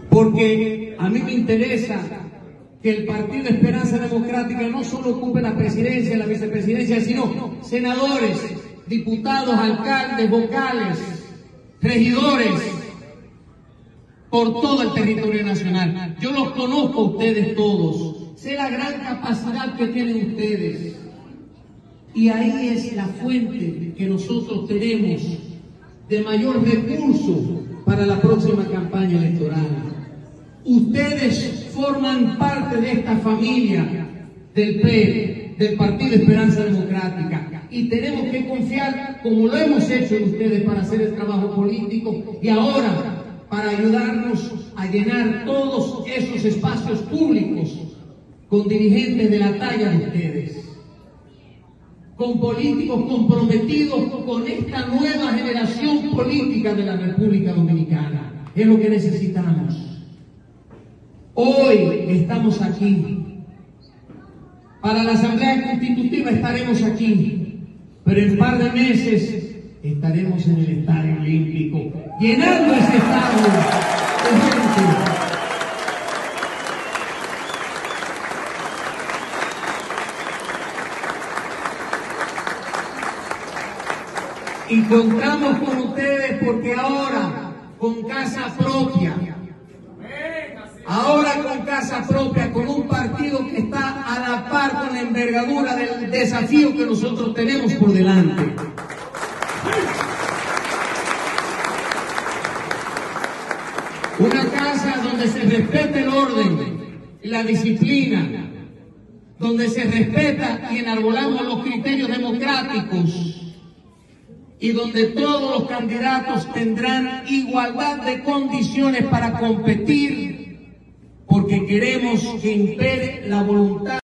porque a mí me interesa que el Partido Esperanza Democrática no solo ocupe la presidencia, la vicepresidencia, sino senadores, diputados, alcaldes, vocales, regidores, por todo el territorio nacional. Yo los conozco a ustedes todos, sé la gran capacidad que tienen ustedes, y ahí es la fuente que nosotros tenemos de mayor recurso para la próxima campaña electoral. Ustedes forman parte de esta familia del PE, del Partido Esperanza Democrática, y tenemos que confiar, como lo hemos hecho en ustedes, para hacer el trabajo político y ahora para ayudarnos a llenar todos esos espacios públicos con dirigentes de la talla de ustedes, con políticos comprometidos con esta nueva generación política de la República Dominicana. Es lo que necesitamos. Hoy estamos aquí. Para la Asamblea Constitutiva estaremos aquí, pero en un par de meses estaremos en el Estadio Olímpico, llenando ese estadio de gente. Y contamos con ustedes porque ahora, con casa propia, con un partido que está a la par con la envergadura del desafío que nosotros tenemos por delante. Una casa donde se respete el orden y la disciplina, donde se respeta y enarbolamos los criterios democráticos y donde todos los candidatos tendrán igualdad de condiciones para competir, porque queremos que impere la voluntad